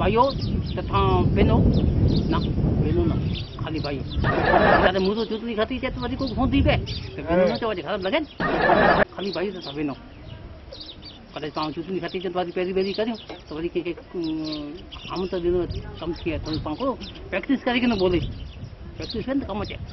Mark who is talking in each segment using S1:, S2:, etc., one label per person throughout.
S1: भाइयों तथा बहनों ना बहनों ना खाली भाई अरे मुझे चुटनी खाती है तो वही को होती है बहनों ना तो खराब लगे खाली भाई तथा बहनों कदे पाँव चुटनी खाती है तो वही पेरी पेरी करियो तो वही के हम तो दिन कम किया तो पाँव को प्रैक्टिस करके ना बोले प्रैक्टिस करने कम है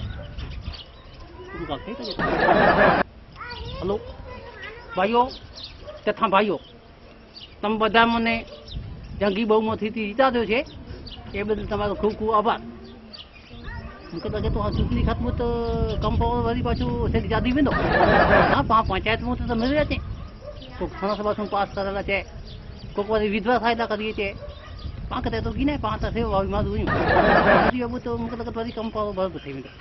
S1: हेलो भाइयों तथा भाइयों तम बधा मने जंगी बहुमती थी जीता दो छे ए बदल तमारो खूब खूब आभार मुके लगे तो चूंटनी खत्म तो कम पावर वरी पाछू से जादी वेंदो हां पंचायत में तो मिल जाते तो खाना सभा सुन पास करेला छे को वरी विधवा फायदा करिए छे पाकते तो गिने पाता से वावी मादू ये अब तो मुके लगे वरी कम पावर भर थई वेंदो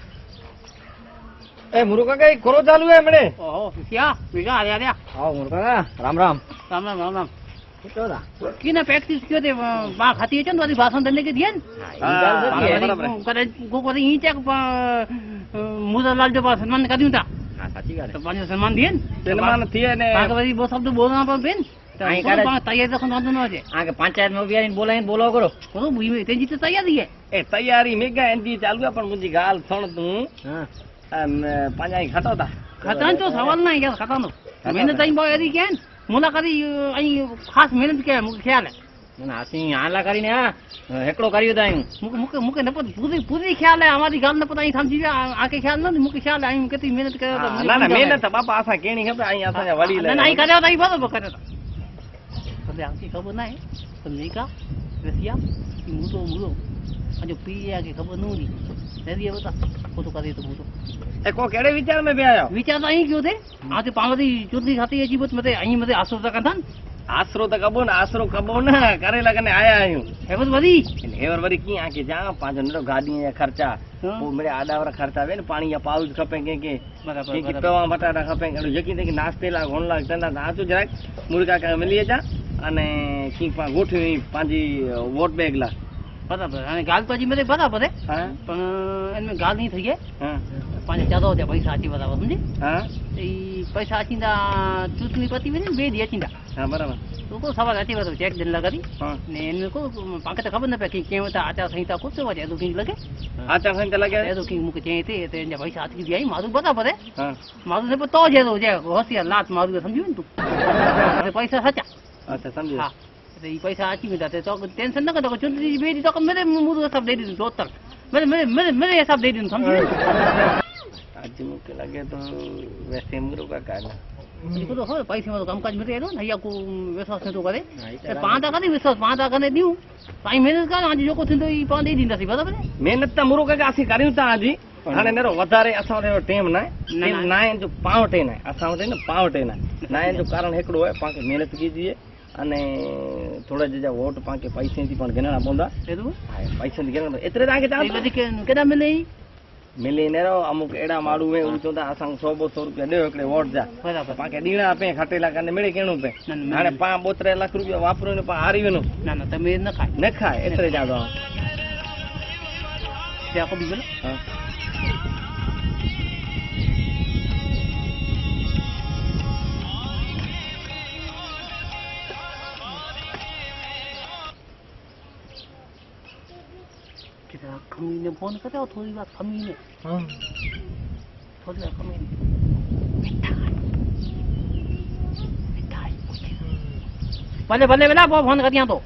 S2: ए मुरुका का कोरो चालू है मने
S1: ओहो क्या बिगा आ गया
S2: आओ मुरुका राम राम
S1: राम राम राम राम
S2: कितो दा
S1: किने प्रैक्टिस क्यों दे बा खाती है वाली भाषण देने के दिए
S2: हां
S1: करे को ई चेक मुझे लाल जो सम्मान कर दूं था
S2: हां सच्ची बात है
S1: तो पानी सम्मान दिए
S2: सम्मान थिए ने
S1: बाकी वो सब तो बोलना पर बेन
S2: आई करे
S1: तैयारी रखो ना दोनों है
S2: आगे पंचायत में बियान बोलो करो
S1: को बुई में तेजी से तैयारी है
S2: ए तैयारी मेगा एंडी चालू है पर मुझी गाल सुन तू हां पंजाई खटो था
S1: खतन तो सवाल नहीं यार खतन तो मेहनत आई बोरी के मुलाकाती आई खास मेहनत के मुके ख्याल है
S2: ना आसी आला करीने हेकड़ो करियो ता
S1: मुके मुके न पूरी पूरी ख्याल है हमारी गाल न पता ही समझी आके ख्याल न मुके ख्याल है कितनी मेहनत करे तो
S2: ना ना मेहनत बापा आसा केणी खपे आई आसा वडी ले
S1: नहीं करे तो बराबर करे तो आके खबर ना है समझी का रसिया मुतो अजो पीया के खबर नो दी तेरी बता को तो करे तो मुतो
S2: ए को केड़े विचार में बे आयो
S1: विचार तो आई क्यों थे आके पावदी चुटनी खाती है जीवत मते आई मते आसरो तक था
S2: आसरो तक आसरो कबो ना करे लगने आया आयू
S1: हेवर वरी
S2: हेवर वरी की आके जा पांच नरो गाड़ी या खर्चा वो मेरे आडावरा खर्चा वे पानी या पाउच खपे के बराबर के पवा बटाटा खपे यकी थे कि नाश्ते ला घोन ला तंदा आचो जरा मुर्गा का मिली जा अने की पा गोठवी पांजी वोट बैग ला
S1: बराबर हां गाल तो जी मेरे बराबर है हां पण इनमें गाल नहीं थई है हां पांच ज्यादा हो पैसा आची बराबर समझी हां ई पैसा आचींदा चुटनी पति में बे दी आचींदा हां बराबर तो को सवाल आची बराबर चेक दिन लगा दी हां ने इनमें को पाके तो खबर न पे कि केवता आचार संहिता को तो वजह तो लगे आचार संहिता लगे तो कि मुके चे थे तो इन पैसा आची दी आई मारू बराबर है हां मारू ने तो जे होशियार लात मारू समझी तू पैसा सच्चा अच्छा समझी हां तो ये पैसा आची में जाते तो टेंशन न कर चुटनी बेदी तो मेरे मुंह सब दे दी दो तक मेरे सब दे दी समझी
S2: आज मुके लगे तो वैसे मुरुका का ना
S1: इनको तो हो पैसे में तो काम काज मेरे ना या को विश्वास तो करे पांदा करे विश्वास पांदा करे दियो पाई मेहनत कर आज जो को थिंदो ई पांदे दींदा सी बराबर
S2: मेहनत त मुरुका का आसी करियो ता आज हाने नेरो वधारे असा रे टाइम ना ना जो पावटे ना असा वटे ना पावटे ना जो कारण एकड़ो है पाके मेहनत कीजिए अने थोड़ा जा वोट पाके पैसे थी पण गणना पोंदा एदु पैसे थी गणना एतरे ताके ता केदा मिले मिले नेरो अमुक एड़ा माडू में उ चोदा असंग 100-200 रुपया देओ एकड़े वोट जा बराबर पाके दीणा पे खटेला कने मिले केणु पे हाने 5-3 लाख रुपया वापरो ने पा हारी वेनो ना ना तमे न खाय एतरे जा दो क्या को बीगल हां कमीने फोन करते हो थोड़ी बात कमीने हां थोड़ी बात कमीने मिठाई भले भले बेला फोन कर दिया तो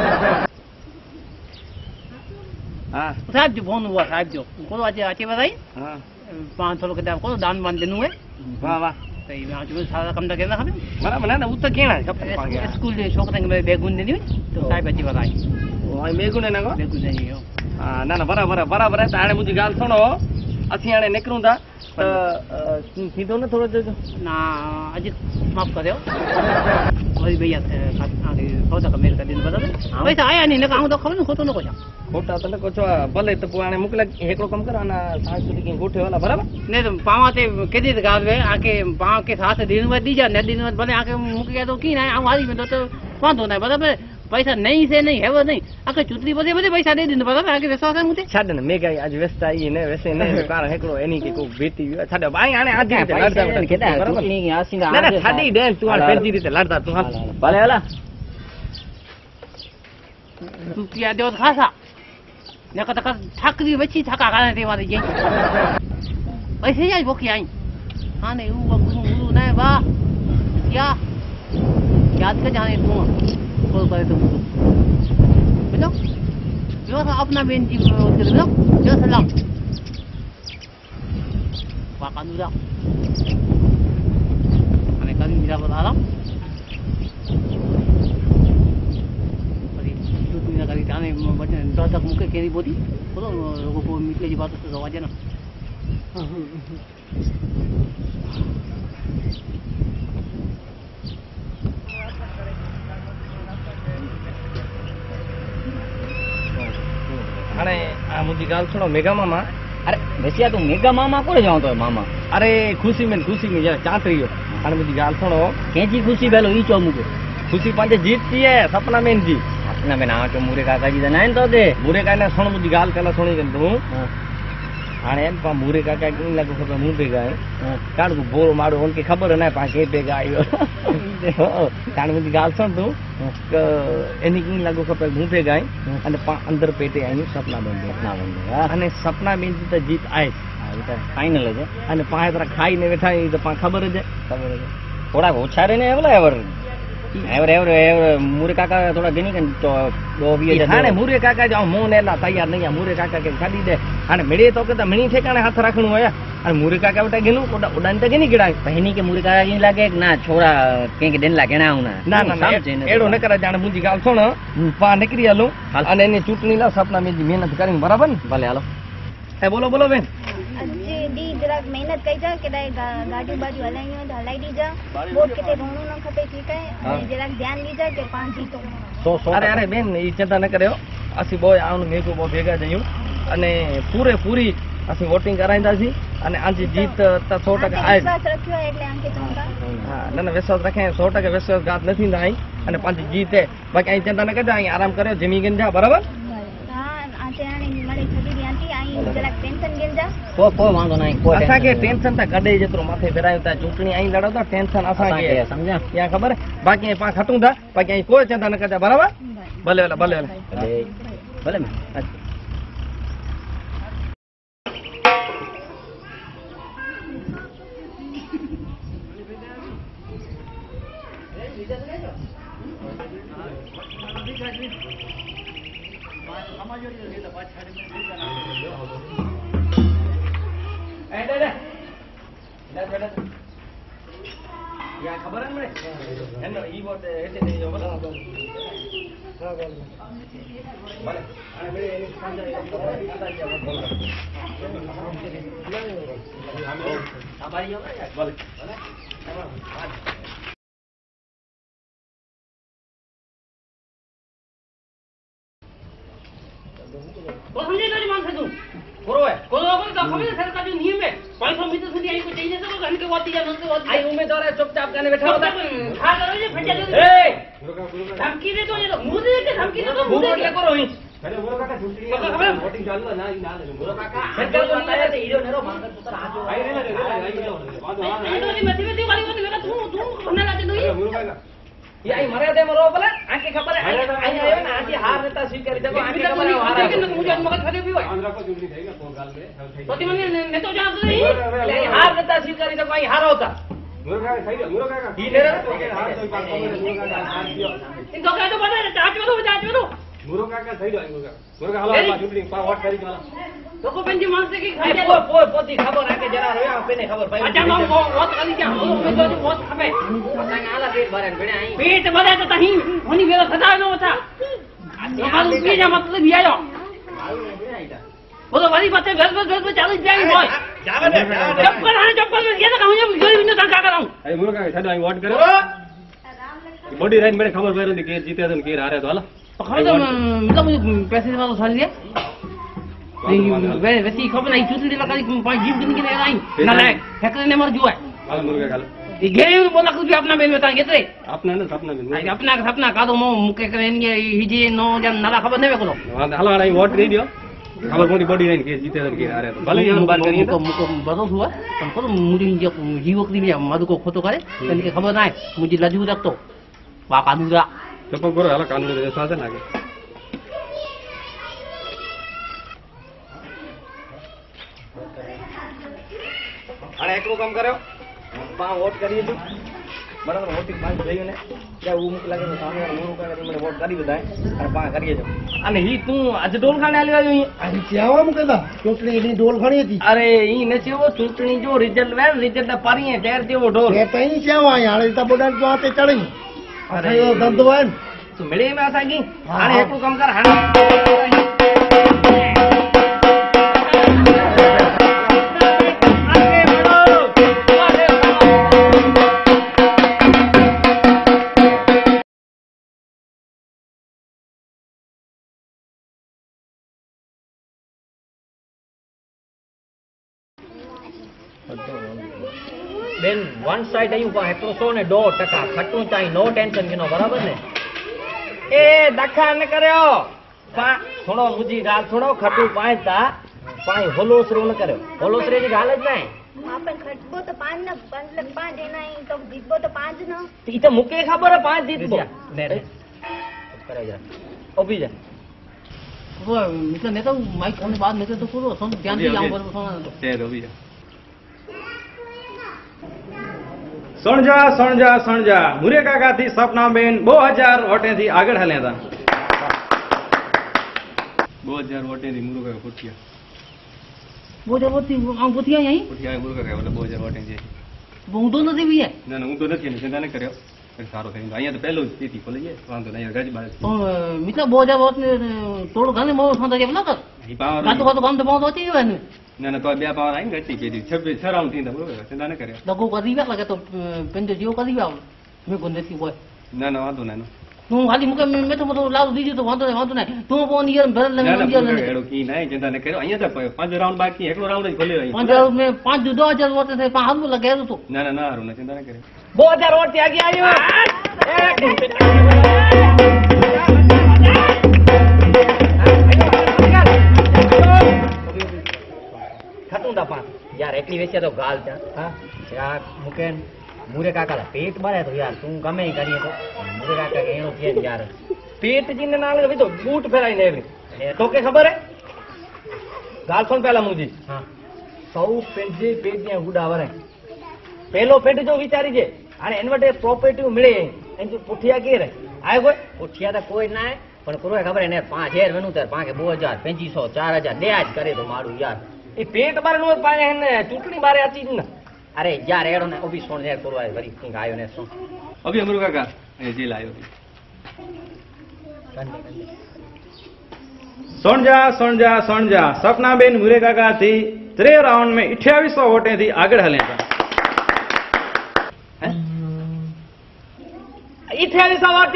S2: हां साहब जो फोन हुआ साहब जो को आज आके बताई हां 500 के दाम को दान मान देनु है वाह वाह सही में आज सारा कम तक ना बराबर ना उत केना स्कूल जे छोकरा के बेगुन देनी तो साहब अच्छी बताई ओ बेगुन ना को बेगुन नहीं हो हां ना ना बराबर है ताणे मुझी गाल सुनो असी आने निकरूं था सीधो ना थोड़ा जो ना आज माफ कर दो वही भैया आगे सौदा का मेल का दिन बदल पैसा आया नहीं ना कहूं तो खबर खोटो न कोचा खोटा तो न कोचा भले तो पुआने मुकला एकड़ो कम करा ना सांस्कृतिक की गोठे वाला बराबर नहीं तो पावाते केदी गाल वे आके पाव के साथ दिन में दी जा ने दिन में भले आके मुक गया तो की ना हमारी में तो वांधो ना बराबर पैसा नहीं से नहीं है वो नहीं आके चुतरी बजे बजे पैसा दे दिन बराबर आके विश्वास है मुझे छाड़ ने मैं आज व्यस्त आई ने वैसे ने कारण हेकड़ो एनी के को बेटी छाड़ भाई आने आज लड़ता केदा चुतनी की आसी ना ना छाड़ी दे तू पेंजी रीते लड़ता तू भले हला
S1: तू पिया दो खासा न का तक ठाकरी बची ठाका गाने ते वाली जे पैसे जाई बोकी आई हां ने वो गुरु ने बा क्या याद कर जाने तू कॉल करे तो बेटा जो अपना बेन जी कर लो जो सलाम वाका नुरा अने कभी मेरा बता रहा करी ताने बटन तो तक मुके केरी बोदी बोलो लोगों को मिलके जी बात तो आवाज ना
S2: अरे आ मुझी गाल सुनो मेगा मामा
S3: अरे वैसे तू मेगा मामा कोड़े जाओ तो मामा
S2: अरे खुशी में जरा चाट रही हो अरे मुझी गाल सुनो
S3: कैची खुशी बेलो ई चो मुके
S2: खुशी पांचे जीत थी है सपना में जी
S3: अपना में ना तो मुरे काका जी ना तो दे
S2: मुरे का ने सुन मुझी गाल पहला सुनी के तू हाणे एम पा मुरे काका की लगो खबर मुंह पे गए कान को बोल मारो उनके खबर ना पा के पे आयो कान मुझी गाल सुन तू एनी की लगो खबर मुंह पे गए अने पा अंदर पेटे आई सपना बन गया अने सपना में जी तो जीत आए
S3: फाइनल है
S2: अने पा तरह खाई ने बैठा तो पा खबर है
S3: थोड़ा होछारे ने बोला एवर मुरे काका थोड़ा गिनी कन तो दो भी
S2: हाणे मुरे काका जो मो नेला तैयार नहीं है मुरे काका के खाली दे हाणे मिड़े तो के मिणी ठेकाणे हाथ रखणो है अने मुरे काका बेटा गिनु उड़ान ते गिनी गिड़ा
S3: पहनी के मुरे काका इन लागे ना छोरा के दिन लागे ना
S2: ना एड़ो न करे जाने मुजी गाल सुन पा निकरी हलो अने एनी चूटनी ला सपना में मेहनत करी बराबर भले हालो ए बोलो बोलो बेन
S4: दी जरा मेहनत कई जा के गाड़ी बाड़ी हलाइयो तो हलाई दी जा वोट केते रोणो न खपे ठीक है जरा ध्यान दी जा के पांच जीतो
S2: अरे अरे बेन ई चिंता न करियो असि बोय आउन मेको बो भेगा जइयो अने पूरे पूरी असि वोटिंग कराइंदासी अने आंजी जीत त 100% आए
S4: विश्वास रखियो એટલે આંકે ચમકા
S2: हां न विश्वास रखे 100% विश्वासघात न थींदा आई अने पांजी जीत है बाकी आई चिंता न कजो आई आराम करियो जमी गिन जा बराबर
S4: हां आते आने मारे छडी दी आंटी आई जरा टेंशन गिन जा
S3: को वांदो नहीं को
S2: असा के टेंशन ता गडे जेतरो माथे बेरायो ता चूंटणी आई लड़ो ता टेंशन असा के
S3: समझा
S2: या खबर बाकी पा खटू था बाकी आई कोई चिंता न कजा बराबर भले भले भले
S3: भले में
S2: या खबर है मेरे एनो ई वोट हेते नहीं जो बता हां भले अरे मेरे एनी सांजा बोल हमारी हो भले
S1: तो समझे ना मान से तू
S2: करो है
S1: को अपन का खबर सरकार जो नियम है 500 मीटर સુધી आई को चाहिए तो घर के वाती जा नंद वाती
S2: आई उम्मीदवार है चुपचाप करने बैठा होता
S1: हां करो ये फटा दे
S2: ए
S1: धमकी दे तो ये मुझे के धमकी दे तो
S2: मुझे क्या करो ही
S5: अरे मुरो काका झूठी वोटिंग चालू है ना ना मुरो काका
S2: सरकार को बताया तो हीरो नेरो मांगर तो हाथ जो
S5: आई रे
S1: ये तो मत वाली बात मेरा तू बनना लाते नहीं
S5: मुरो काका
S2: ये आई मरे दे मरो बोले आके खबर है आई आयो ना आज हार नेता स्वीकार देखो आके खबर है हार
S1: है मुझे मगज फटे भी હોય
S5: आंध्र को झूठी थईगा तो गाल में
S1: तो मन ने तो जान नहीं
S2: हार नेता स्वीकार देखो आई हार होता
S5: मुरो काका सही है मुरो काका
S2: ही नेरो
S5: हार तो पास मुरो काका हार दियो
S1: इन तो कहते बता चाच में
S5: मुरो काका सही है मुरो काका हलो पास झूठी पा वोट करी चला
S1: तो को पंजी मांग से की खाई जा
S2: पोती खबर आके जरा रोया पेने खबर भाई
S1: अच्छा मैं बहुत खाली क्या हो मैं तो बहुत खबे
S3: पता आला पेट भरे बेड़े आई
S1: पेट भरे तो तही होनी मेरा सदा न होता तो मालूम पी जा मतलब भी आयो बोलो वाली बातें बस चालू जाएगी बॉय
S2: जावे दे
S1: चप्पल ये तो कहूं जोरी बिना का कराऊं
S5: अरे मुरो काका सदा आई वोट करे बॉडी राइन मेरे खबर पैर के जीते तो के हारे तो हला
S1: खबर तो मतलब मुझे पैसे वाला उठा लिया नहीं वैसी खबर नहीं चूसड़ी लगा दी पांच जीव दिन के लिए आई ना लायक हैकर ने मर जुआ
S5: हां मुरो काका
S1: ये गेरे बोला कुछ अपना बेन बता केतरे
S5: अपना ने सपना में
S1: अपना सपना का तो मुके करेंगे हिजे नो जन नाला खबर नहीं को
S5: हलो आई वोट दे दियो खबर मोटी बॉडी राइन के जीते तो के हारे तो भले हम बात करिए तो
S1: मुको बरोस हुआ पर को मुझे जीवक दी मधु को खोटो करे तने खबर ना मुझे लजू रखतो वाका दूरा
S5: चुप करो हला कानून विश्वास है ना के
S2: हिकिड़ो कमु करियो पाण वोट करिए जो बराबरि वोटिंग पाण जई ने क्या वो मूंखे लॻे थो सामने वारो मुंहुं करे મને वोट કરી બધાય અને પાણ કરીએ જો અને ઈ તું અજ ઢોલ ખાને આલી આવ્યો ઈ
S6: अरे चेवा मूंखे त चूंटणी एॾी ढोल खणी अची
S2: अरे ई न चयो चूंटणी जो रिजल्ट वे रिजल्ट पारीअ टेर देवो ढोल
S6: हे त ई चेवा हाणे त ॿुधण जो ते चढ़ी अरे यो धंधो आहे
S2: तू मिले में असांजी हाणे हिकिड़ो कमु कर हाणे બેન વન સાઈડ આવ્યું પણ એકલો 100% ખટું ચાઈ નો ટેન્શન કેનો બરાબર ને એ દખા ન કર્યો પા થોડો મુજી ગાલ થોડો ખટું પાયતા પાઈ હોલોસરો ન કર્યો હોલોસરે ની ગાલ જ નહીં
S4: આપણ ખટબો તો 5 ન मतलब 5 એના તો જીતબો તો 5 ન
S2: ઈ તો મુકે ખબર હે 5 જીતબો ને કરે જા ઓબી जा
S1: वो मित्र नेता माइक होने बाद मित्र तो पूरा सुन ध्यान से आऊं पर सुन तो
S5: છે ઓબી जा સણજા મુરે કાકા થી સપનાબેન 2000 વોટે થી આગળ હાલ્યા હતા 2000 વોટે થી મુરુ કાકા ફૂટ્યા
S1: वो जब वो आऊं पुतिया यहीं
S5: ફૂટ્યા મુરુ કાકા એટલે 2000 વોટે થી
S1: वो तो नहीं भी है
S5: ના ના હું તો નથી ને ચિંતા ન કર્યો સારો થઈ અહીંયા તો પહેલું જ પીતી ખોલી જાય વાંધો નહીં ગજ બાર
S1: तो मित्र 2000 वोट ने तोड़ गाने मो संता के ना कर
S5: ઈ પાવર
S1: का तो काम तो बहुत होती है ने
S5: ના ના તો બે પાવર આઈને ગટી પીધી 26 રાઉન્ડ થી બરોબર ચિંતા ન કર્યો
S1: लगो करी वे लगे तो पेंड जियो करी वे मैं गुंदे थी वो
S5: ના ના વાંધો નહીં
S1: तू खाली मुके मैं तो लाव दीजिए तो वांदो नहीं तू फोन ईयर भर ले
S5: ના ના
S1: ले
S5: એડો કી નહીં ચિંતા ન કર્યો અહીંયા તો 5 રાઉન્ડ બાકી એકલો રાઉન્ડ જ ખોલ્યો અહીં
S1: 5000 में 2000 वोट थे 5 लगे तो
S5: ના ના ના હારું ના ચિંતા ન કર્યો
S2: 2000 વોટ થી આગે આવ્યો ખટું દા પા यार एकली वेचे तो गाल था हां यार मुकेन मुरे काका पेट भरे तो यार तू गमे ही करिए तो मुरे काका के एनो के यार पेट जिन नाल भी तो बूट फेराई ने तो के खबर है गाल सुन पहला मुजी हां 100 पेट जे पेट ने गुडा वरे पहलो पेट जो विचारी जे अरे एनवटे प्रॉपर्टी मिले एन जो पुठिया के रे आए कोई पुठिया तो कोई ना है पण पूरो खबर है ने 5000 वेनु तर 2000 2500 4000 दे आज करे तो मारू यार એ પેટ બારે નો પાય ને ચૂંટણી બારે આતી ને અરે યાર એડો ને ઓબી સોણ યાર કરવા વરી કિંગ આયો ને શું
S5: અભી અમરુ કાકા એ જેલ આવ્યો સણજા સપનાબેન મુરે કાકા થી 3 રાઉન્ડ में 2800 વોટે થી આગળ હાલ્યા હતા
S2: 2800 વોટ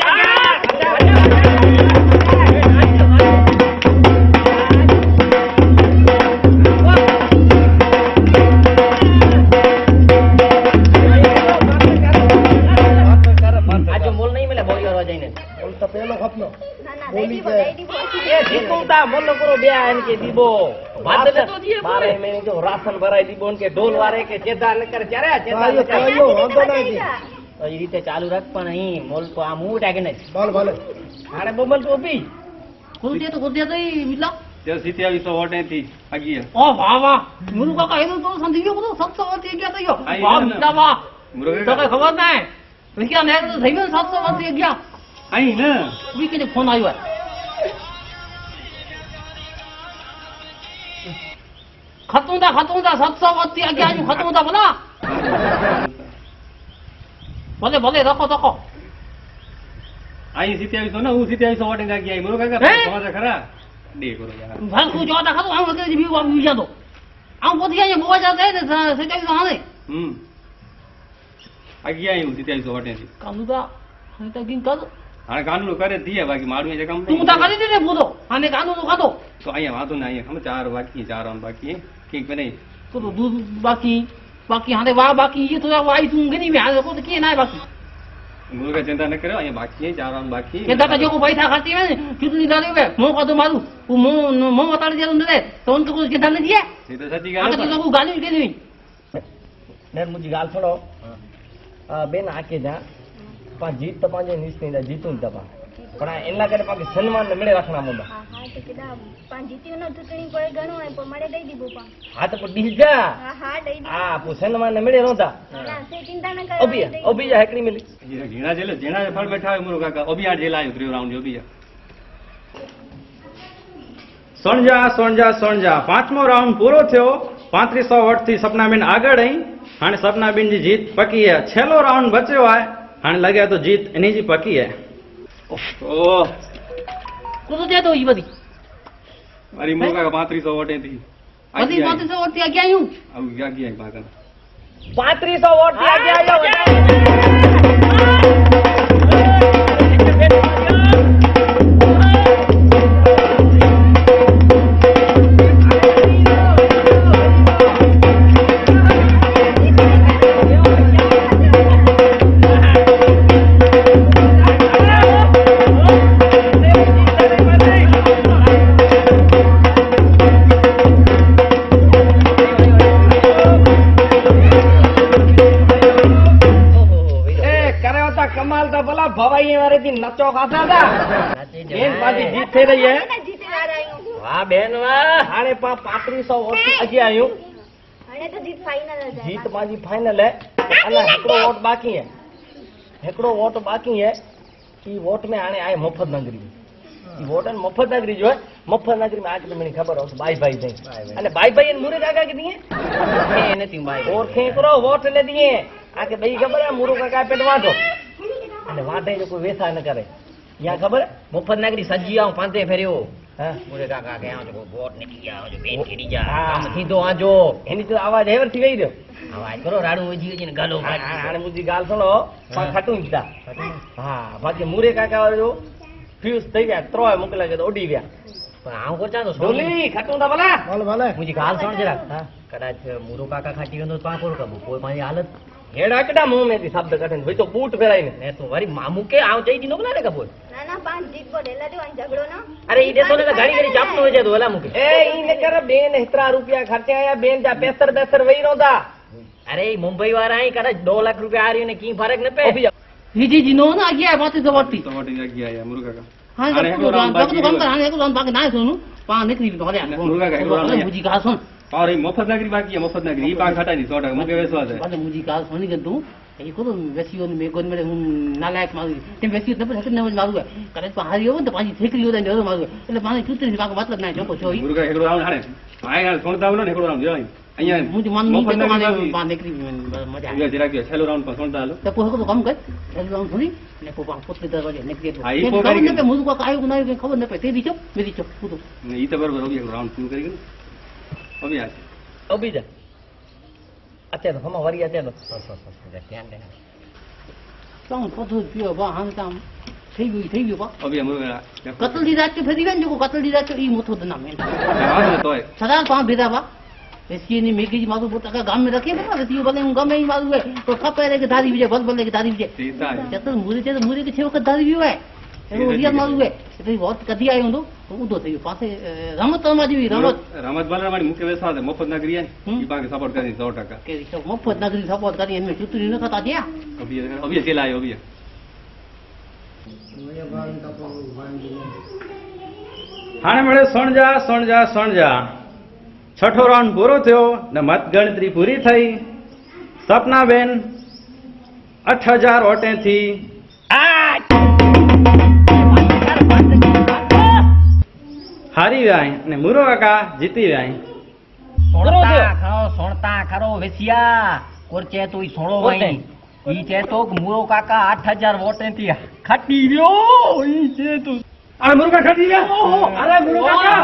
S6: પેલો ખપનો
S4: ના ના રેડી બોલ
S2: એ જીતુંતા મોનો કરો બે આન કે દીબો વાત તો દીએ બારે મે જો રાશન ભરાઈ દીબો કે ઢોલ વારે કે ચેતા ન કરે ચારે ચેતા ન કરે
S6: કયો વાંધો નહીં
S2: તો ઈ રીતે ચાલુ રાખ પણ અહીં મોલ તો આ મૂટ આગે ને
S6: ભલે
S2: હારે બોબલ તો બી
S1: खुद दे तो मिला
S5: 2700 વોટે થી આગી
S1: ओ वाह वाह मुरु काका ये तो संदियो को 700 वोट गया तो यो वाह मिला वाह
S5: મુરુ
S1: तो
S5: કાકા
S1: खबर नहीं विक्या ने तो सही में 700 वोट गया
S5: અહીં ને
S1: वीके ने फोन आयो है खतूं दा 700 वोट गया जो खतूं दा बोला भले रखो
S5: અહીં 2700 ના હું 2700 વોટે આગી આવી મુરુ કાકા
S1: હે?
S5: તમારે ખરા દે કરો યાર
S1: भल को जो दा खतो हम के भी जा दो हम बोल दिया ये बोवा जाते हैं से के हां
S5: આગી આવી હું 2700 વોટે થી
S1: कानू दा हम तो गिन कर
S5: હાણે કાનૂન કરે દીએ બાકી મારું એ કામ
S1: तू ता कर दे बोलो हाने कानू तो खातो
S5: તો અહીંયા વાતો ના અહીંયા ખમ 4 બાકી 4 રાઉન્ડ બાકી ઠીક બને
S1: तो दूध बाकी हाने वाह बाकी ये तो वाई तू गनी में हाने को तो के ना बाकी
S5: मुरु का चिंता न करो અહીંયા બાકી 4 રાઉન્ડ બાકી
S1: के दादा जो को पैसा खाती है कितनी डाले हुए मो का तो मारू वो मो बता दिया तुमने तो उनको कुछ चिंता नहीं दिया
S5: એ તો સાચી
S1: आगे
S5: ગાલ
S1: तो को गाली के नहीं
S2: ને મુજી ગાલ છોડો બેન આકે જા પા જીત તો પાંજે નિશ્ચિત જીતું જ દબા પણ એના કરે પાકી સન્માન ને મળે રાખના મોંડા
S4: કે કેડા પાન જીત્યું ન ચૂંટણી કોઈ ઘણો હોય પણ મળે દઈ દીધું પણ
S2: હા તો પણ ડીલ જા
S4: હા હા દઈ દીધું
S2: હા પૂછન માં મળે નહોતા
S4: ના સે ચિંતા ન કરો
S2: ઓબી જા હેકડી મિલી
S5: ઘીણા જેલે જેણા ફળ બેઠા હોય મુરુ કાકા ઓબી આ જેલ આવ્યો 3 રાઉન્ડ ઓબી સોણજા પાંચમો રાઉન્ડ પૂરો થયો 3500 વોટથી સપનાબેન આગળ આવી હાणे સપનાબેનજી જીત પકી है छेल्लो राउंड बच्यो है हाणे लगे तो जीत इन्हीं जी पकी है
S2: ઓહ
S1: તું તો જતો ઈ બધી
S5: मारी मुरु काका 3500 वोटे थी
S1: બધી 3500 વોટ થી આગળ આવ્યું
S5: अब क्या किया पागल
S2: 3500 વોટ થી આગળ આવ્યો ભવાઈ વારે થી નચો ખાતા હતા બેન પાછી જીત થઈ રહી હે
S4: જીતે વાળા આવ્યું
S2: વાહ બેન વાહ હાણે 3500 વોટ થી આગળ આવ્યું
S4: અને તો જીત ફાઇનલ જ
S2: જીત માજી ફાઇનલ હે અને એકડો वोट बाकी है एकड़ो वोट बाकी है ई वोट में आने आए मुफ्त नगरी ई वोट है मुफ्त नगरी जो है मुफ्त नगरी में आज મને ખબર हो भाई भाई दे અને भाई भाई मुरे काका के दिए
S3: એને તી ભાઈ
S2: और खे करो वोट ले दिए आके भाई खबर है मुरु काका पेट वाटो અને વાટે જો કોઈ વેસા ન કરે યા ખબર
S3: મુફત નાગરી સજી આવું પાંતે ફેર્યો
S2: હા
S3: મુરે કાકા કે આવો જો વોટ નીકળી ગયા જો બેન કેડી જા
S2: હા.
S3: કામ સીધો આજો
S2: એની તો આવાજ હેવર થી ગઈ રહ્યો
S3: આવાજ કરો રાડું વજી ગઈ ને ગાલો કાઢી
S2: આને મુજી ગાલ સુનો પણ ખટું ઈતા હા બાકી મુરે કાકા વાળો જો ફ્યુઝ થઈ ગયા ત્રોય મોકલા કે તો ઉડી ગયા
S3: પણ આવું કરતા તો
S2: ડોલી ખટું તા ભલા
S6: ભલે ભલે
S3: મુજી ગાલ સોણ જરા કદાચ મુરો કાકા ખાટી ગયો તો પાંકોર કબુ કોઈ મારી હાલત
S2: હેડા કડા મું મેથી શબ્દ કાઢે ભાઈ તો બૂટ પહેરાઈને
S3: ને તો વરી મામુ કે આવ જઈ દી નો બોલા ને કબૂલ
S4: ના ના પાંચ જીત બોલ એલા દેવા ઝઘડો ન
S3: અરે ઈ દેતો ને તો ઘડી ઘડી ચાપનો હોય જાય તો ઓલા મૂકે
S2: એ ઈ ને કરે બેન હેતરા રૂપિયા ખર્ચે આયા બેન જા 65 વઈ રોતા
S3: અરે ઈ મુંબઈ વાળા અહીં કરે 2 લાખ રૂપિયા આ રહ્યું ને કી ફરક ન પે
S1: વીજી જી નો ના આગળ 3500 વોટ થી
S5: तो वोटे गया है मुरु काका
S1: હા
S5: હાણે એકલો રાઉન્ડ બાકી
S1: તો કામ કર હાણે એકલો રાઉન્ડ બાકી ના સોનું પા નીકળી તો હલ્યા
S5: મુરગા का एकलो राउंड
S1: મુજી કા સોન
S5: और ये मुफ्त नगरी बाकी है मुफ्त नगरी ये पाक हटा नहीं 100 मुके विश्वास है
S1: બાદ મુજી કા સોની કે તું એ કોતો વેસીઓ ને મેગોન મેરે હું નાલાયક મારું તે વેસીઓ ને પણ હકને મારું કરે તો હારી હોય તો પાછી ઠેકરી હોય તો મારું એટલે પાણી ચૂતરી પાક મતલબ ના જોકો છો
S5: मुरु का एकलो राउंड हाणे आए यार सोनता बोलो ने एकलो राउंड जो અહીંયા
S1: મુજી માન ની તો માને પા નીકળી મજા
S5: ये जरा के छेलो राउंड पर सोनता लो
S1: તો પોહે તો કામ કર એટલે આમ થોડી ને પોપા પોતે દરવાજે નીકળી
S5: હા, ઈ પોકારી
S1: ખબર
S5: ગઈ.
S1: ને મુજી કા કાયો ના કે ખબર ન પે તે દીચો મેરી ચો પૂતો
S5: ये तो बराबर हो गया राउंड शुरू करेंगे अभी आज
S2: અબી જા અત્યારે તો હમા વરી અત્યારે તો
S3: ધ્યાન દે
S1: કામ પોતો પીઓ બા હાન કામ થઈ ગયું બા
S5: अभी हम
S1: કતલ દી રાત ફેરી ગયો જો કતલ દી રાત ઈ મોથો દના મે
S5: तो है
S1: સદા પા ભેદા બા એસી ની મેગી મારું પોતા ગામ में रखे बता रही भले હું ગમે ઈ મારું है तो खपे रे के धारी विजय भल भले के धारी विजय
S5: सीता है
S1: चतुर मुरी के छे वक्त धारी वियो है એનો રિયલ મારું है એટલે बहुत કદી આયો તો ઉદો થયો પાસે રમત રમવા જેવી રમત
S5: रमत बाला हमारी मुख्य विश्वास है मुफ्त नगरी है ये पाके सपोर्ट करनी 100%.
S1: કે મફત નગરી સપોર્ટ કરી એમને ચૂંટણી ન થતા ત્યાં
S5: अभी अकेला आयो अभी
S6: હાણે મળે સણજા છઠ્ઠો રાઉન્ડ પૂરો થયો ને મતગણતરી પૂરી થઈ સપનાબેન 8000 વોટેથી હારી ગયા અને મુરો કાકા જીતી ગયા
S3: સોણતા ખરો વેસિયા કોર ચે તો ઈ સોણો વાઈ ઈ ચે તો મુરો કાકા 8000 વોટ થી ખાટી રહ્યો ઈ ચે તો
S6: અરે મુરો કાકા ખાટી ગયા અરે મુરો કાકા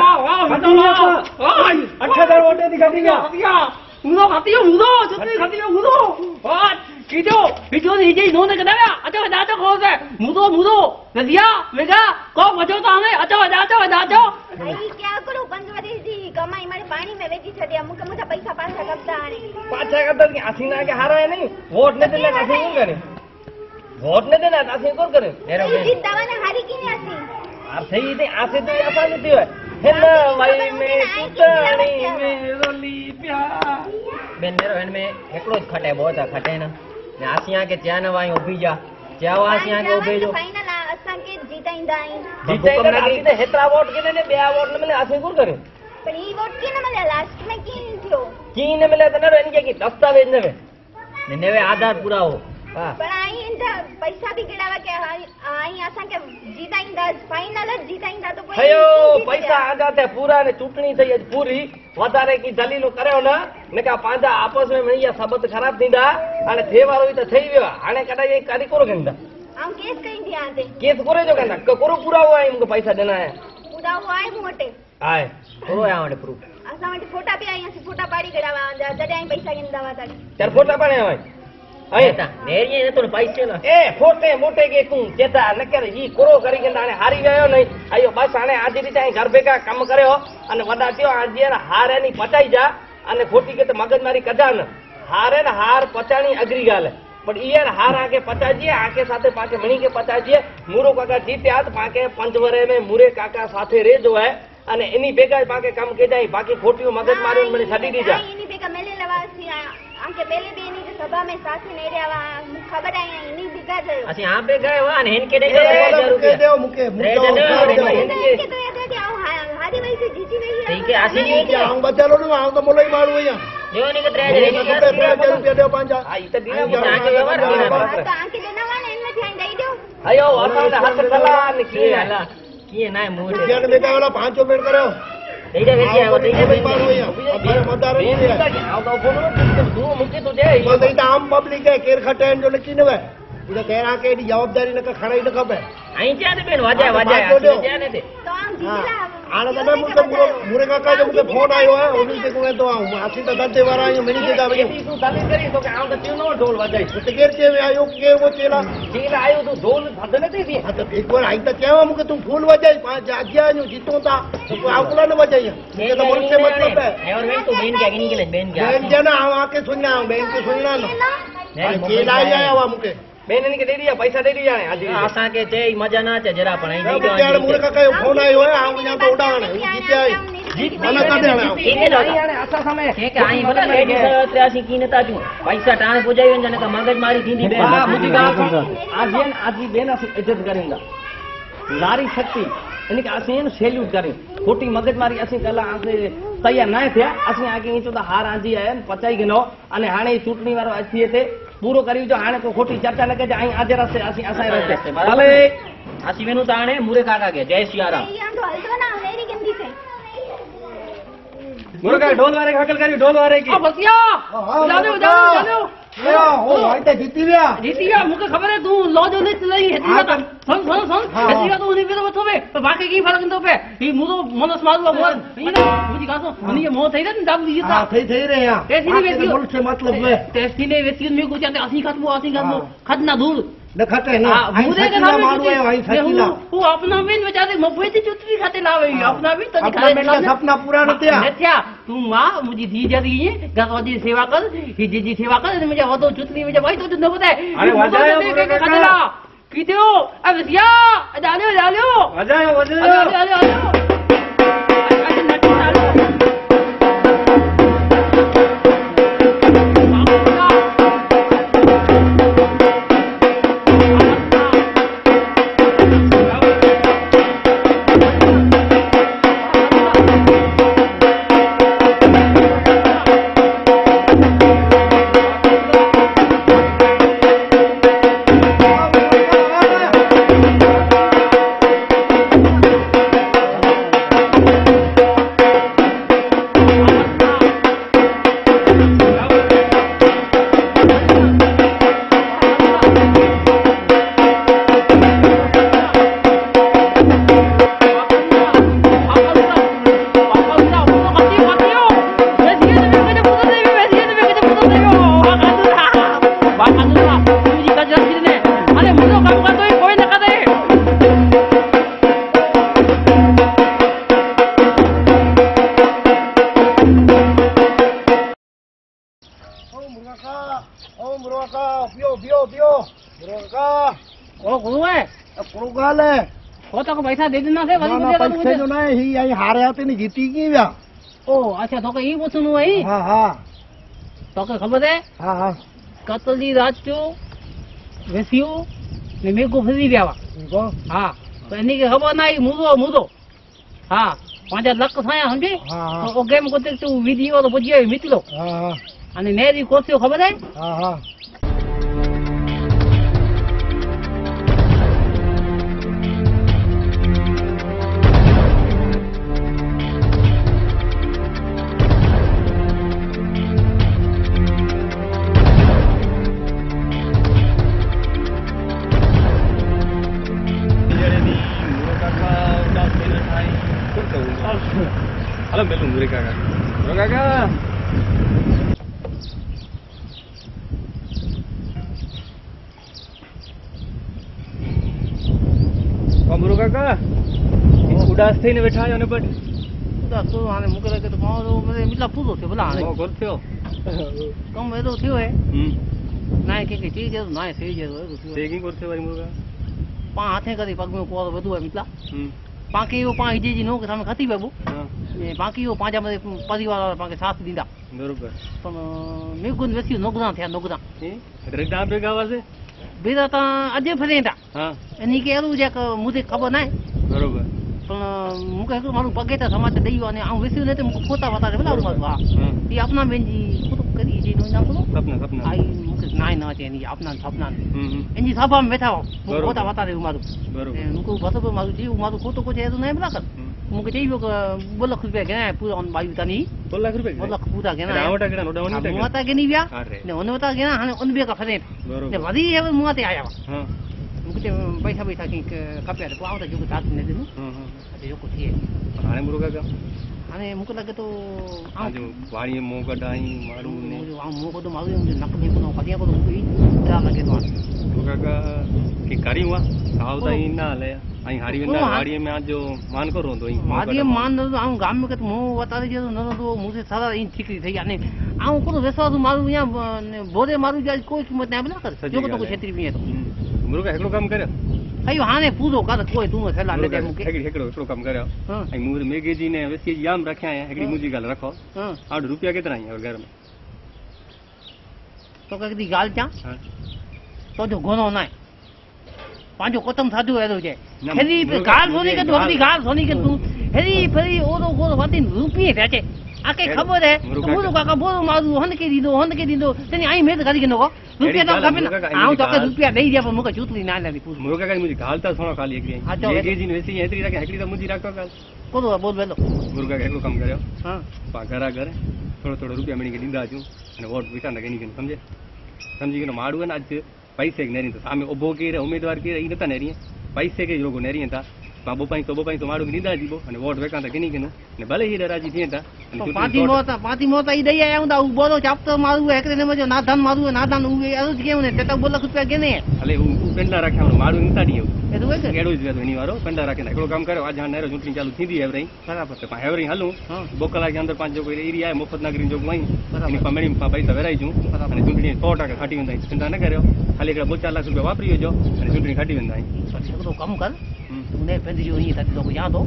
S6: 8000 વોટેથી ખાટી ગયા
S1: 무도 같이요 무도 저쪽에 같이요 무도 아 기죠 비조는 이제 너네 그다음에 아저가 나저 거세 무도 왜야 왜가 거 가져도 안 해 아저가 나저
S4: ભાઈ ક્યાં કરું પંચવટી કમાઈ મારી પાણી મેં વેચી છડી અમુક અમુક પૈસા પાછા કપતા આણે
S2: પાછા કરતા કે આસી ના કે હારા હે નહીં વોટ ને દેના આસી કોણ કરે વોટ ને દેના આસી કોણ કરે
S4: જીત દાવાને હારી કીને આસી
S2: આ થઈ દે આસે તો આસા જતી હોય હેલા વાઈ મે સુતાણી મે રોલી પ્યા
S3: બેન મેરો હેન में एकड़ो ज खटे बहुत खटे न आसिया के च्या न वाई उभी जा च्या आसिया के उभे जो
S4: फाइनल असां के जीता इन ईंदा आहियूं
S2: जीते नगरी ते हेतरा वोट केने ने ॿिया वोट न मिले असीं कोन करे
S4: पर ही वोट कीअं न मिलिया लास्ट में कीअं थियो
S2: कीअं न मिले त न इनके की दस्तावेज न वे
S3: नवे आधार पूरा हो
S2: हां
S4: पर आई इनजा पैसा भी गिरावा के आई असां के जीता ईंदा फाइनल जीता ईंदा तो कोई
S2: हयो पैसा आंदा ते पूरा ने चूंटणी थई अज पूरी वधारे की दलीलो करियो न का पांजा आपस में मिलिया सबत खराब थींदा हाणे थे वारो त थई वियो हाणे कॾहिं कॾहिं कोरो कंदा
S4: हम केस कई थी आते
S2: केस कोरे जो कंदा कोरो पूरा हुआ है मुके पैसा देना है
S4: पूरा हुआ है मोटे
S2: आए
S3: पूरो आया वटे प्रूफ
S4: असां वटि फोटा भी आई असीं फोटा पाड़ी कढावा जॾहिं पैसा गिंदा हुआ तॾहिं
S2: चार फोटा पाणे आए
S3: अरे ता नेरिए न तो पैसे न
S2: ए फोटे मोटे के तू चेता न कर ही कोरो करी के हाणे हारी वियो नहीं आयो बस हाणे आजी री चाहे घर बेका कम करयो अने वडा थियो आजी हारे नी पचाई जा अने खोटी के त मगजमारी कढा न हारे न हार पचाणी अगरी गाल है पर ये हार आके पचाजिए आके साथे पाके मणी के पचाजिए मूरो काका जीत्या त पाके पंचवरे में मूरे काका साथे रे जो है अने इनी बेगा पाके काम के जाई बाकी खोटियो मगजमारी मने छडी दी जा
S4: इनी बेगा मेले लवासी आके पहले भी इनी सभा में साथे ने रेवा खबर आई इनी बिगा जयो
S3: असि यहां पे गए हुआ ने इनके दे
S6: मुके देओ मुके
S4: इनके तो ये दे आओ हारी वही से जीती नहीं है
S3: ठीक है असि नहीं
S6: क्या हम बचालो न हम तो मोलाई मारू या
S3: देओ नहीं के 3000
S6: रुपया देओ पांजा
S2: आ इत दीना
S3: आके व्यवहार
S4: तो आके देना वाला इनने ध्यान दई दो
S2: अयो असा हाथ कला ने की
S3: हला किए ना मुंह
S6: क्या ने बेटा वाला 5 मिनट करो
S3: दे दे बेटी है वो दे दे
S6: मारू या अब मदार नहीं है
S2: आओ तो बोलो तू मुके तो दे
S6: बोल दई त आम पब्लिक है केर खटेन जो लिखी न वे इधर कहरा के एडी जवाबदारी न खड़ाई न खपे
S3: आई क्या दे बेन वाजा क्या ने दे
S4: तो हम जीतला
S6: आने दादा मुके मुरे काका जो मुके फोन आयो है उनी से कोने तो आसी त दते वारा आयो मिनी के जावे
S2: तू दाली करी तो आओ तो क्यों नो ढोल बजाई
S6: तो केर के आयो के वो चेला
S2: ठीक आयो तो ढोल भदने थी
S6: हां तो एक बार आई त केवा मुके तू फूल बजाई पांच आज्ञा नु जीतो ता तो आकुला न बजाई ये तो मन से मतलब है
S3: और बेन तो बेन क्या गिनी के बेन क्या
S6: बेन जना आके सुनना बेन के सुनना न चेला आया वा मुके
S2: बेन इनके दे दिया पैसा दे दिया आज
S3: आसा के चे मजा ना चे जरा पण आई
S6: यार मुरे काका फोन आयो है हम यहां तो उड़ाने जीते आई मना कर देना
S3: ठीक है
S2: आसा समय
S3: ठीक है आई बोला लेडीज 83 की नता जू पैसा टाण पुजाई वन जने का मगज मारी थींदी बे
S2: हां मुझी गाल आज बेन अस इज्जत करेंगा नारी शक्ति इनके असीं सैल्यूट करें खोटी मगजमारी असीं कल आसे तैयार न थिया असीं आगे ईचो त हार आंदी है पचाई गिनो अने हाणे चूंटणी वारो अची थे पूरो करी जो हाणे को खोटी चर्चा न कजे आई आजे रस्ते असीं असां रस्ते भले
S3: असीं वेनु त हाणे मुरे काका के जय सिया राम
S4: ये हम तो हलतो ना मेरी गंदी से
S5: मुरे का ढोल वाले हकल करी ढोल वाले की
S1: बसिया जानो जानो
S6: ओ भाई तो जीती गया
S1: मुके खबर है तू लॉ जो लिस्ट लई हेती का सुन हेती का तो उनी पे तो बतो पे तो बाकी की फर्क तो पे ई मुदो मनस मारू मोर ई ना मुजी का तो मनी मो थई न दाब दी
S6: हां थई रे यहां
S1: टेसी ने वेती
S6: मुल्क से मतलब है
S1: टेसी ने वेती में को जाते असी खत्मो खतना दूर
S6: न खटे ना
S1: मुदे के नाम
S6: मारू है भाई सकीला
S1: वो अपना में बेचारे मफेती चुटरी खाते लावे अपना भी तो
S6: अपना में सपना पूरा न थिया
S1: नथ्या तू मां मुजी धी जदी गणपति सेवा कर ही जी सेवा कर मुझे वतो चुटरी मुझे भाई तो न बताए
S5: अरे वजायो
S1: खतरा कीतो अब सिया जालियो वजायो वो तो पैसा दे देना से
S6: पैसे जो ना ही आई हारे आते नहीं जीती की व्या
S1: ओ अच्छा तो ये वो सुनो है
S6: हां हां
S1: तो खबर है
S6: हां हां
S1: कतल दी रात जो वेसियो ने मेरे को फसी व्यावा
S6: इनको
S1: हां इन्हीं के खबर ना ही मुदो हाँ 5 लख थाया समझे तो गेम को देख तू वीडियो तो बुझिए मितलो અને નેરી કોસ્યો ખબર હે હા
S5: Halo belum mereka kan. Kakak. Kamu kakak. Udah થઈને બેઠા આયો ને બટ.
S1: ઉદાસ તો આને મુકે લાગે તો મારો મને મિલા પૂરો થયો ભલા આને.
S5: કોલ થયો.
S1: કમ એતો થયો હે. ના કે ચીજ છે ના સહી છે તો થયો.
S5: ચેકિંગ કરતે વારી મુરગા.
S1: પા હાથે કરી પગ મે કોર વધુ હે મિલા. બાકી ઓ પા ઈજી નો કે સામે ખાતી બાબુ. ને બાકી ઓ પાંજા મે પરિવાર વાળા પાકે સાથ દીધા.
S5: બરોબર.
S1: પણ મે ગુણ વેસી નોગરા થયા નોગરા.
S5: રેડા ભેગા વાસે.
S1: બેરા તા આજે ફરેટા.
S5: હા.
S1: એની કે એરું જે મુજે ખબર ના.
S5: બરોબર.
S1: પણ મુકે એક મારું પગેતા સમાજ દઈ અને આ વેસી ને તે મુકે ખોતા વતા ભલા હા. ઈ આપના બેનજી ખોટું કરી જે નો ના કરો.
S5: સપના
S1: આઈ મુકે નાય ના છે એની આપના સપના. એની સભા મે બેઠા હો ખોતા વતા રે મારું. બરોબર. મુકે બસો મારું જીવ મારું ખોટું કોઈ એરું ના બલા કર. मुझे चाहिए वो 2 लाख रुपया गया है पूरा ऑन बायू तानी
S5: 2 लाख रुपया
S1: 2 लाख पूरा गया है
S5: आवटा गया नोडा नहीं
S1: मुआता के नहीं गया ने ओनवता गया हने ओन बे का फरे ने वदी है मुआते आया हां मुझे पैसा पैसा की कपया तो आवता जो ताक ने देनु जो कुछ है
S5: हाने मुरुगा का
S1: हाने मुको लगे तो
S5: जो वाड़ी मो कडाई मारू ने
S1: मो को तो मारू नकली को कदिया को कोई क्या लगे तो
S5: मुरुगा का की करी हुआ आवता ही ना ले અહીં હારીવેના વાડીએ में आज जो मान को रोंदो
S1: वाड़ी मान दो आऊं गाम में के मो बता दे न तो मुझे सारा इन ठिकरी થઈ ગયા ને આऊं को विश्वास मारू या बोरे मारू जा कोई कीमत ना बना कर जो तो क्षेत्र में तो
S5: मुरुगा एकलो काम करे
S1: अयो हाने पूरो कर कोई तू सलाह ले दे मुके
S5: एकलो काम करे आई मुर मेगे जी ने वैसे याम रखया है एकड़ी मुजी गाल रखो 8 रुपया कितना है घर में
S1: तो कदी गाल चा तो जो गोनो ना पांचो कोतम साधु है तो जे हेरी गाल सोनी के तो अपनी गाल सोनी के तू हेरी फरी ओ तो को वाती रुपये थे आके खबर है मुरो काका बोलो मारू हन के दीदो तने आई में करी के नको रुपया तो कभी आऊ तो के रुपया दे दिया पर मुके चूतली ना ले पूछ
S5: मुरो काका मुझे गालता सोना खाली एक ये जी ने वैसे हेतरी रखे हेकड़ी तो मुझी राखो गाल
S1: को बोल बेलो
S5: मुरो काका एकलो काम करयो हां पा घरा घर थोड़ो रुपया मणी के दींदा छु અને વોટ વિકા ના ગની કે સમજી કે માડું ને આજ पैसे के नेरी तो सामे उभो के उम्मीदवार के ई नता नेरी पैसे के लोगो नेरी था बाबू पाई तो माडू नींदा जीबो અને वोट वेका ता किनी किनो ने भले ही राजी थी था
S1: पाती मोता ई दई आया उ बोलो चापतो मारू एकरे ने मजो नादान मारू नादान उ अरु केउ ने तेता 2 लाख रुपया केने
S5: अले उ पेंडा राख्या माडू नता दियो
S1: ए तो के
S5: गेडो ज वेनी वारो पेंडा राखे ना एकलो काम करे आज हां नेरो चूंटणी चालू थीदी है रही बराबर तो हेवरी हलू बोकला के अंदर पांच जो कोई एरिया है मुफ्त नगरी जो वही एनी पमेड़ी पैसा वेराई छु અને ચૂંટણી 100% ખાટી વેંદાઈ चिंता न કર્યો ખાલી એકલા 2-4 लाख रुपया वापरी जो અને ચૂંટણી ખાટી વેંદાઈ
S1: तो कम कर तूने पेंदी जो ही तक तो याद हो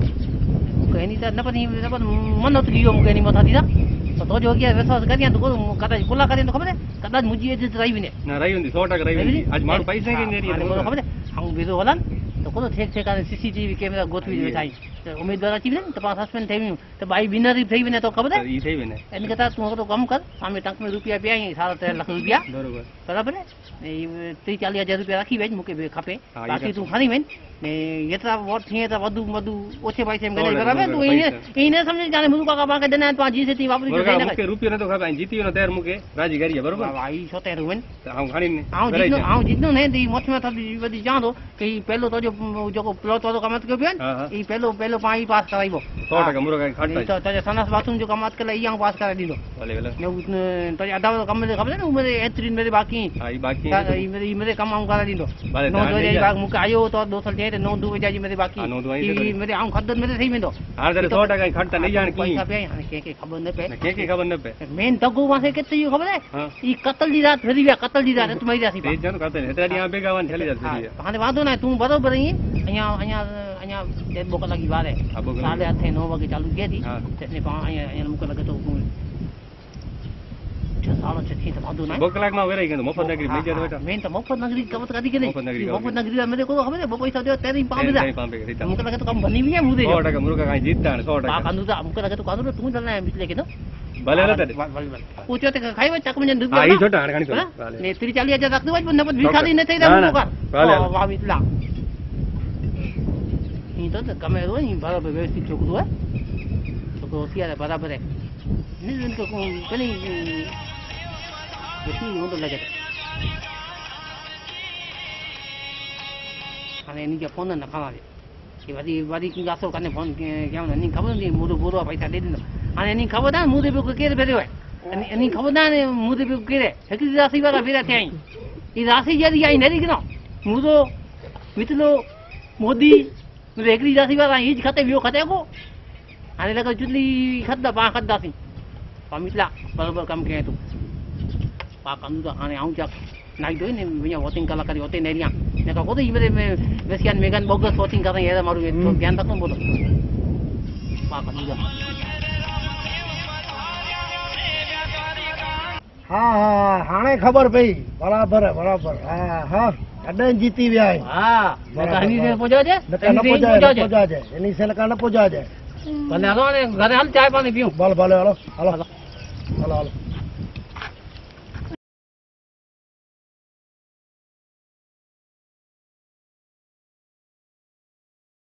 S1: कहनी त न पनी मन तो लियो कहनी मथा दीदा तो जो गया विश्वास करिया तो कदा कोला करिया तो खबर है कदा मुजी ए रही ने
S5: ना रही हुंदी 100% रही हुंदी आज मारू पैसे के नेरी
S1: खबर है हम बेरो हलन तो को ठेक ठेक करे सीसीटीवी कैमरा गोठवी बैठाई तो उम्मीदवार अची ने तो पास सस्पेंड थई तो भाई बिनर थई ने तो खबर है
S5: ई थई ने
S1: इन कहता तू तो कम कर सामे टंक में रुपया पे आई 3.5 लाख रुपया
S5: बरोबर
S1: बराबर है ने 30-40 रुपया रखी वेज मुके खपे बाकी तू खणी वेन ने एतरा वोट थिए त वदू ओछे पैसे में गने बराबर तू इने समझ जाने मुरु काका बाके देना तो जी से ती वापरी जो देना
S5: मुके रुपया न तो खपे जीती न तैयार मुके राजी करिए बरोबर
S1: भाई छोटे रुवन
S5: हम खणी ने
S1: हां जितनो ने दी मथ में थी वदी जांदो कि पहलो तो जो को प्लॉट तो कमत के बियन ई पहलो पाई पास कराइबो
S5: 100% मुरो का खटा
S1: तो सनस बाथरूम जो कमत के लई पास करा दीदो
S5: भले भले
S1: ने तो आधा कम में खबर है मेरे एतरी मेरे बाकी
S5: हां बाकी
S1: मेरे कम हम करा दीदो नो दो जाई बाग मुके आयो तो 2 साल थे 9 2 जाई मेरे बाकी मेरे आऊं खदत मेरे सही में दो
S5: हां तेरे 100% खटता नहीं जान की
S1: पैसा पे के खबर न पे
S5: के खबर न पे
S1: मेन तगो वासे केते यो खबर है ई कतल दी रात फेरी गया कतल दी रात तुम्हारी जासी
S5: पे जन करते हेतरा दी यहां बेगा वन ठेली जाती है
S1: हां वादो ना तू बरोबर ही अया डेढ़ बोका लगी बार है 9:30 बजे चालू किया थी ने पा अया मुके लगे तो सालो छे थी तो वांदो ना
S5: 2 कलाक में वेराई गयो मुफ्त नगरी मिल जाए बेटा
S1: मैं तो मुफ्त नगरी कब तक के नहीं
S5: मुफ्त नगरी
S1: मुफ्त नगरी मेरे को खबर है वो पैसा दे तेरी पावे दा
S5: पांबे रीता
S1: मुके लगे तो कम बनी भी है मुदे
S5: 100% मुर्गा काई जीतता है 100%
S1: पा कंदू दा मुके लगे तो कादू तू चलना है बिजले के तो
S5: भले रहता
S1: पूछो ते खाई वे चक में दुब
S5: हां ई छोटा हाण कानी तो
S1: ने 30-40 रख दो न भी खाली न थई दा मुका वाह बिजला ई तो कमे रो ई बराबर व्यवस्थित छोकरो है तो होशियार बराबर है नहीं इनको कनी बेटी हो तो लगे हाणे इनके फोन न खणा दे कि वरी वरी की गासो कने फोन क्या नहीं खबर नहीं मुदो पूरो पैसा दे दिनो हाणे नहीं खबर ना मुदे पे केर भेरियो है नहीं खबर ना मुदे पे केरे हिकड़ी राशि वाला भेरा थे आई ई राशि जदी आई नरी किनो मुदो मितलो मोदी मुदे हिकड़ी राशि वाला ई खते वियो खते को हाणे लगे चुटली खद्दा पा खद्दा सी पामितला बराबर काम के तू पा कंदू तो हाणे आऊं चक नाई दो ने बिया वोटिंग कला करी होते नेरिया ने का कोते इबरे में वेसियन मेगन बोगस वोटिंग कर ये मारू तो ध्यान रखो बोलो पा कंदू दा
S6: हाँ हाँ हाणे खबर पई बराबर है बराबर हाँ हाँ कॾहिं जीती विया आहिनि
S1: हां कहानी से पहुंचा जाए
S6: न पहुंचा जाए इन्हीं से लगा न पहुंचा जाए
S1: भले हलो ने घरे हल चाय पानी पियो
S6: भले भले हलो हलो हलो हलो